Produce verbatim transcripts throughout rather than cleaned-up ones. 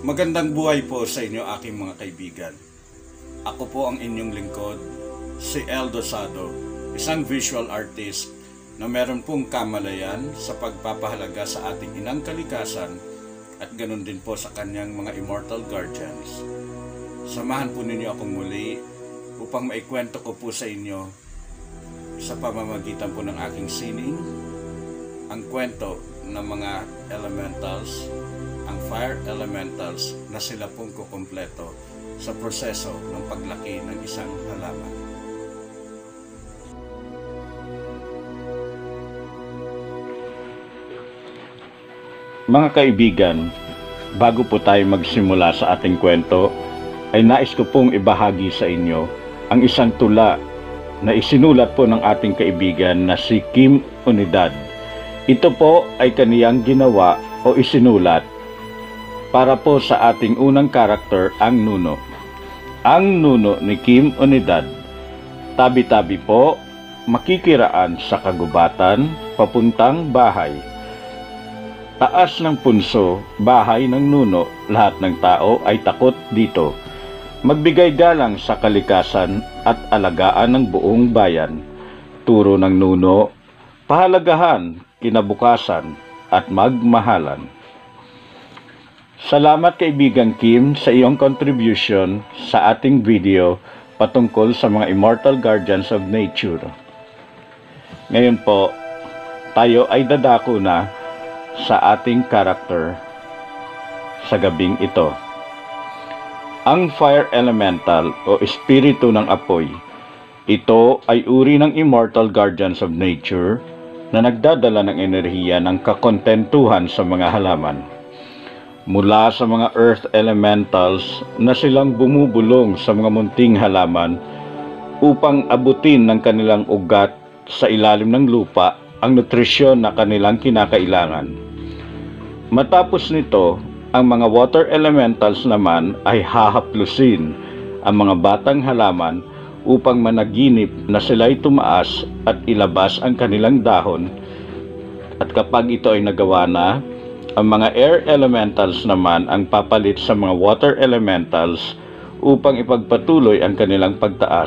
Magandang buhay po sa inyo aking mga kaibigan. Ako po ang inyong lingkod, si El Dosado, isang visual artist na meron pong kamalayan sa pagpapahalaga sa ating inang kalikasan at ganun din po sa kanyang mga immortal guardians. Samahan po ninyo akong muli upang maikwento ko po sa inyo sa pamamagitan po ng aking sining ang kwento ng mga elementals, ang fire elementals na sila pong kukumpleto sa proseso ng paglaki ng isang halaman. Mga kaibigan, bago po tayo magsimula sa ating kwento, ay nais ko pong ibahagi sa inyo ang isang tula na isinulat po ng ating kaibigan na si Kim Unidad. Ito po ay kaniyang ginawa o isinulat para po sa ating unang karakter, ang Nuno. Ang Nuno ni Kim Unidad, tabi-tabi po, makikiraan sa kagubatan, papuntang bahay. Taas ng punso, bahay ng Nuno, lahat ng tao ay takot dito. Magbigay galang sa kalikasan at alagaan ng buong bayan. Turo ng Nuno, pahalagahan, kinabukasan at magmahalan. Salamat kaibigan Kim sa iyong contribution sa ating video patungkol sa mga immortal guardians of nature. Ngayon po, tayo ay dadako na sa ating character sa gabing ito. Ang fire elemental o espiritu ng apoy, ito ay uri ng immortal guardians of nature na nagdadala ng enerhiya ng kakontentuhan sa mga halaman. Mula sa mga earth elementals na silang bumubulong sa mga munting halaman upang abutin ng kanilang ugat sa ilalim ng lupa ang nutrisyon na kanilang kinakailangan. Matapos nito, ang mga water elementals naman ay hahaplusin ang mga batang halaman upang managinip na sila'y tumaas at ilabas ang kanilang dahon. At kapag ito ay nagawa na, ang mga air elementals naman ang papalit sa mga water elementals upang ipagpatuloy ang kanilang pagtaas.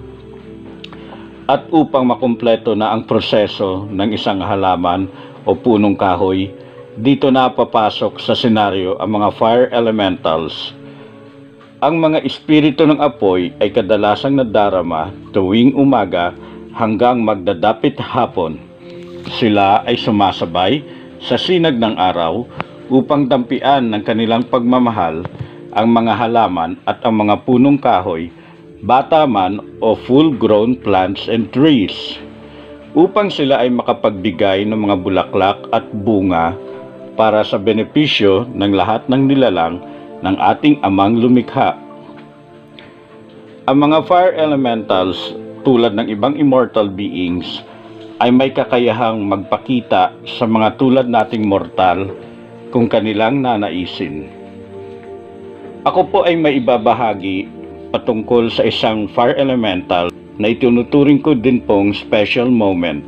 At upang makumpleto na ang proseso ng isang halaman o punong kahoy, dito na papasok sa senaryo ang mga fire elementals. Ang mga espiritu ng apoy ay kadalasang nadarama tuwing umaga hanggang magdadapit hapon. Sila ay sumasabay sa sinag ng araw upang dampian ng kanilang pagmamahal ang mga halaman at ang mga punong kahoy, bata man o full-grown plants and trees, upang sila ay makapagbigay ng mga bulaklak at bunga para sa benepisyo ng lahat ng nilalang ng ating amang lumikha. Ang mga fire elementals, tulad ng ibang immortal beings, ay may kakayahang magpakita sa mga tulad nating mortal kung kanilang nanaisin. Ako po ay may ibabahagi patungkol sa isang fire elemental na itinuturing ko din pong special moment.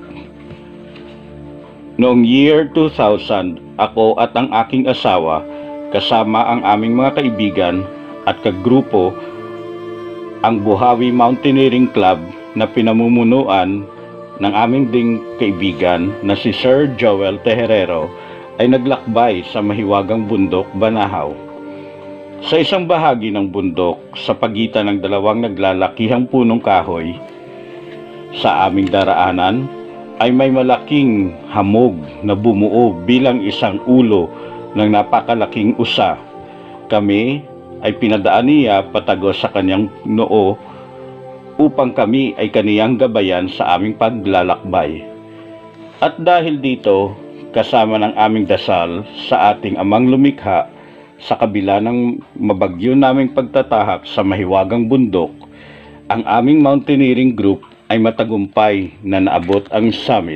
Noong year two thousand, ako at ang aking asawa kasama ang aming mga kaibigan at kagrupo ang Buhawi Mountaineering Club na pinamumunuan ng aming ding kaibigan na si Sir Joel Tejerero ay naglakbay sa mahiwagang bundok Banahaw. Sa isang bahagi ng bundok sa pagitan ng dalawang naglalakihang punong kahoy, sa aming daraanan ay may malaking hamog na bumuo bilang isang ulo ng napakalaking usa. Kami ay pinadaan niya patagos sa kanyang noo upang kami ay kaniyang gabayan sa aming paglalakbay. At dahil dito, kasama ng aming dasal sa ating amang lumikha, sa kabila ng mabagyo naming pagtatahak sa mahiwagang bundok, ang aming mountaineering group ay matagumpay na naabot ang summit.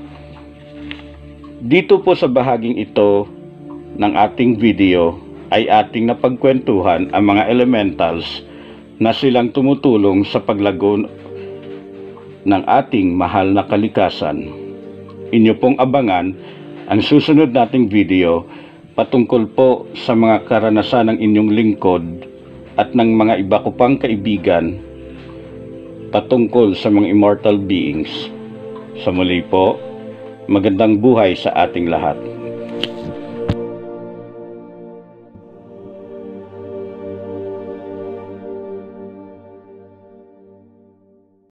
Dito po sa bahaging ito ng ating video ay ating napagkwentuhan ang mga elementals na silang tumutulong sa paglago ng ating mahal na kalikasan. Inyo pong abangan ang susunod nating video patungkol po sa mga karanasan ng inyong lingkod at ng mga iba ko pang kaibigan patungkol sa mga immortal beings. Sa muli po, magandang buhay sa ating lahat.